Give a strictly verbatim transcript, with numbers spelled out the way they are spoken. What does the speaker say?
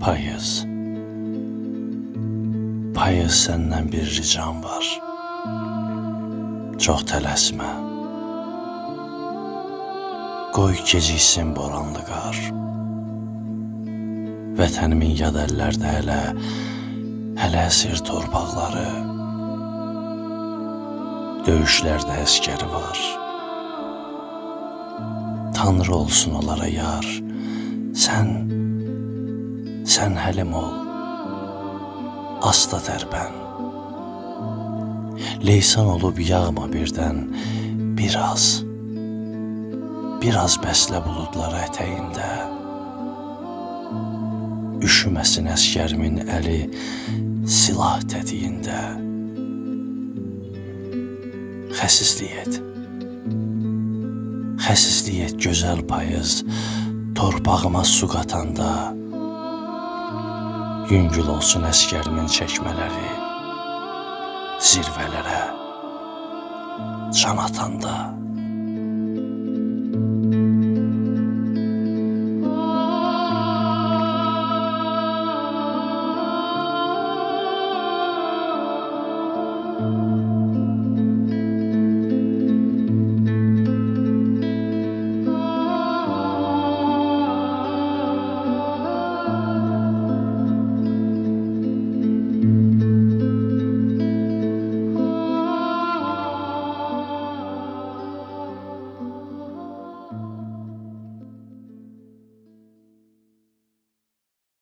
Payız, payız səndən bir ricam var. Çox tələsmə. Qoy geciksin boranlı qar. Vətənimin yad əllərdə hələ, hələ əsir torpaqları. Döyüşlərdə əskəri var. Tanrı olsun onlara yar. Sən, sən həlim ol. Asta tərpən. Leysan olub yağma birdən, biraz, biraz bəslə buludlar ətəyində. Üşüməsin əskərimin əli silah tədiyində. Xəsislik et, xəsislik et gözəl payız, torpağıma su qatanda. Yüngül olsun əskərimin çəkmələri, zirvələrə can atanda.